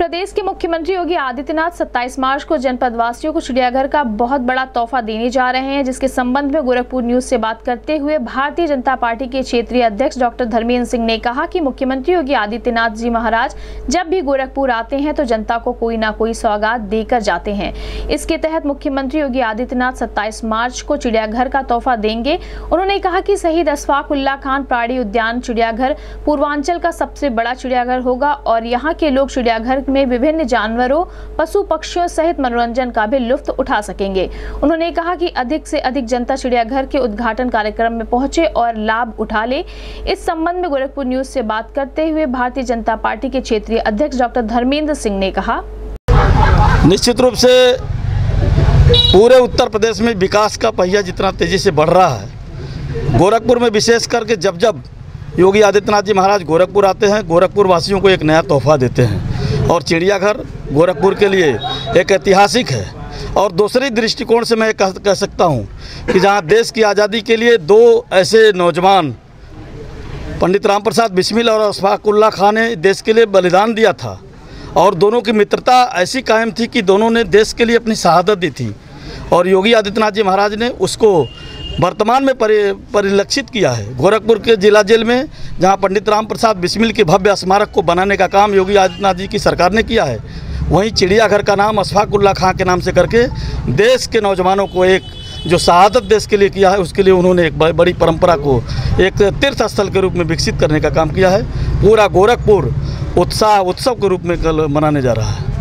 प्रदेश के मुख्यमंत्री योगी आदित्यनाथ 27 मार्च को जनपद वासियों को चिड़ियाघर का बहुत बड़ा तोहफा देने जा रहे हैं, जिसके संबंध में गोरखपुर न्यूज से बात करते हुए भारतीय जनता पार्टी के क्षेत्रीय अध्यक्ष डॉक्टर धर्मेंद्र सिंह ने कहा कि मुख्यमंत्री योगी आदित्यनाथ जी महाराज जब भी गोरखपुर आते हैं तो जनता को कोई ना कोई सौगात देकर जाते हैं। इसके तहत मुख्यमंत्री योगी आदित्यनाथ 27 मार्च को चिड़ियाघर का तोहफा देंगे। उन्होंने कहा कि शहीद अशफाक उल्लाह खान प्राणी उद्यान चिड़ियाघर पूर्वांचल का सबसे बड़ा चिड़ियाघर होगा और यहाँ के लोग चिड़ियाघर में विभिन्न जानवरों, पशु पक्षियों सहित मनोरंजन का भी लुत्फ उठा सकेंगे। उन्होंने कहा कि अधिक से अधिक जनता चिड़ियाघर के उद्घाटन कार्यक्रम में पहुंचे और लाभ उठा ले। इस संबंध में गोरखपुर न्यूज से बात करते हुए भारतीय जनता पार्टी के क्षेत्रीय अध्यक्ष डॉक्टर धर्मेंद्र सिंह ने कहा, निश्चित रूप से पूरे उत्तर प्रदेश में विकास का पहिया जितना तेजी से बढ़ रहा है, गोरखपुर में विशेष करके जब जब योगी आदित्यनाथ जी महाराज गोरखपुर आते हैं, गोरखपुर वासियों को एक नया तोहफा देते हैं और चिड़ियाघर गोरखपुर के लिए एक ऐतिहासिक है। और दूसरी दृष्टिकोण से मैं कह सकता हूं कि जहां देश की आज़ादी के लिए दो ऐसे नौजवान पंडित राम प्रसाद बिस्मिल और अशफाक उल्लाह खान ने देश के लिए बलिदान दिया था और दोनों की मित्रता ऐसी कायम थी कि दोनों ने देश के लिए अपनी शहादत दी थी और योगी आदित्यनाथ जी महाराज ने उसको वर्तमान में परिलक्षित किया है। गोरखपुर के जिला जेल में जहां पंडित राम प्रसाद बिस्मिल के भव्य स्मारक को बनाने का काम योगी आदित्यनाथ जी की सरकार ने किया है, वहीं चिड़ियाघर का नाम अशफाक उल्लाह खान के नाम से करके देश के नौजवानों को एक जो शहादत देश के लिए किया है, उसके लिए उन्होंने एक बड़ी परंपरा को एक तीर्थ स्थल के रूप में विकसित करने का काम किया है। पूरा गोरखपुर उत्सव के रूप में कल मनाने जा रहा है।